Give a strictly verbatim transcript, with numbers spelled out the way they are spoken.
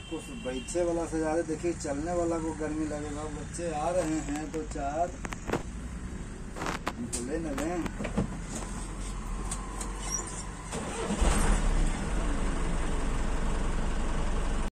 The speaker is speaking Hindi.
इसको बैठे वाला से ज़्यादा देखिए चलने वाला को गर्मी लगेगा। बच्चे आ रहे हैं तो चार हमको ले न लें।